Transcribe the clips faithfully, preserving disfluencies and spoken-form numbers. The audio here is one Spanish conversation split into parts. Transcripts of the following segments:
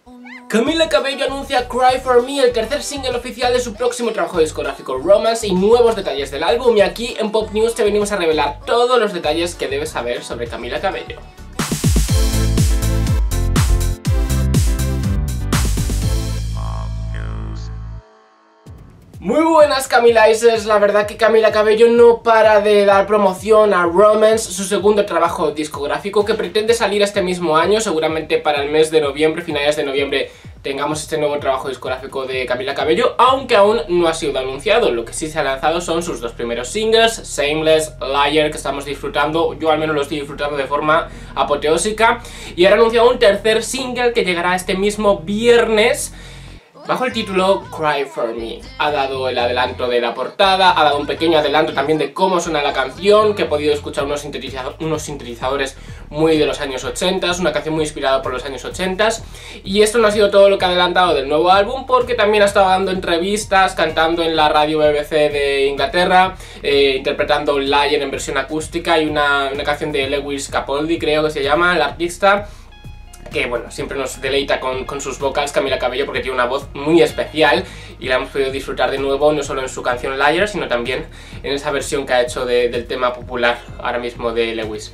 Camila Cabello anuncia Cry For Me, el tercer single oficial de su próximo trabajo discográfico Romance, y nuevos detalles del álbum, y aquí en Pop News te venimos a revelar todos los detalles que debes saber sobre Camila Cabello. Muy buenas Camilaises, la verdad que Camila Cabello no para de dar promoción a Romance, su segundo trabajo discográfico que pretende salir este mismo año, seguramente para el mes de noviembre, finales de noviembre tengamos este nuevo trabajo discográfico de Camila Cabello, aunque aún no ha sido anunciado. Lo que sí se ha lanzado son sus dos primeros singles, Shameless, Liar, que estamos disfrutando, yo al menos lo estoy disfrutando de forma apoteósica, y ahora ha anunciado un tercer single que llegará este mismo viernes, bajo el título Cry For Me. Ha dado el adelanto de la portada, ha dado un pequeño adelanto también de cómo suena la canción, que he podido escuchar unos, sintetiza unos sintetizadores muy de los años ochenta, una canción muy inspirada por los años ochenta, y esto no ha sido todo lo que ha adelantado del nuevo álbum, porque también ha estado dando entrevistas, cantando en la radio B B C de Inglaterra, eh, interpretando Liar en versión acústica, y una, una canción de Lewis Capaldi, creo que se llama, el artista, que bueno, siempre nos deleita con, con sus vocals Camila Cabello, porque tiene una voz muy especial y la hemos podido disfrutar de nuevo, no solo en su canción Liar, sino también en esa versión que ha hecho de, del tema popular ahora mismo de Lewis.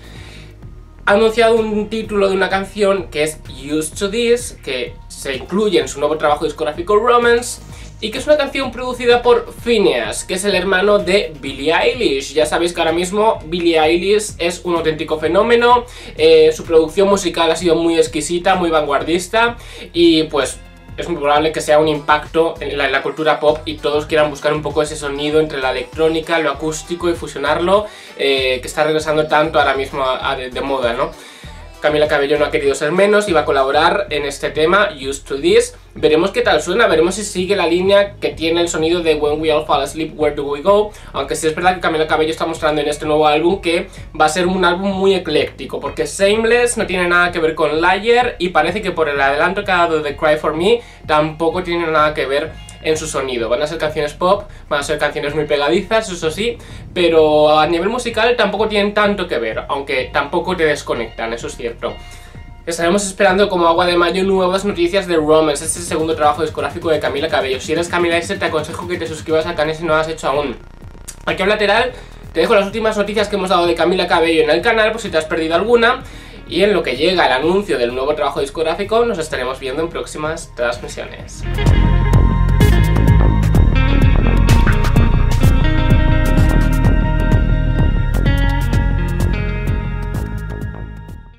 Ha anunciado un título de una canción que es Used To This, que se incluye en su nuevo trabajo discográfico Romance, y que es una canción producida por Finneas, que es el hermano de Billie Eilish. Ya sabéis que ahora mismo Billie Eilish es un auténtico fenómeno, eh, su producción musical ha sido muy exquisita, muy vanguardista, y pues es muy probable que sea un impacto en la, en la cultura pop y todos quieran buscar un poco ese sonido entre la electrónica, lo acústico y fusionarlo, eh, que está regresando tanto ahora mismo a, a de, de moda, ¿no? Camila Cabello no ha querido ser menos y va a colaborar en este tema, Used To This. Veremos qué tal suena, veremos si sigue la línea que tiene el sonido de When We All Fall Asleep, Where Do We Go, aunque sí es verdad que Camila Cabello está mostrando en este nuevo álbum que va a ser un álbum muy ecléctico, porque Shameless no tiene nada que ver con Liar, y parece que por el adelanto que ha dado de Cry For Me tampoco tiene nada que ver en su sonido. Van a ser canciones pop, van a ser canciones muy pegadizas, eso sí, pero a nivel musical tampoco tienen tanto que ver, aunque tampoco te desconectan, eso es cierto. Estaremos esperando como agua de mayo nuevas noticias de Romance, este es el segundo trabajo discográfico de Camila Cabello. Si eres Camilaiser, te aconsejo que te suscribas al canal si no lo has hecho aún. Aquí a un lateral te dejo las últimas noticias que hemos dado de Camila Cabello en el canal, por si te has perdido alguna, y en lo que llega el anuncio del nuevo trabajo discográfico nos estaremos viendo en próximas transmisiones.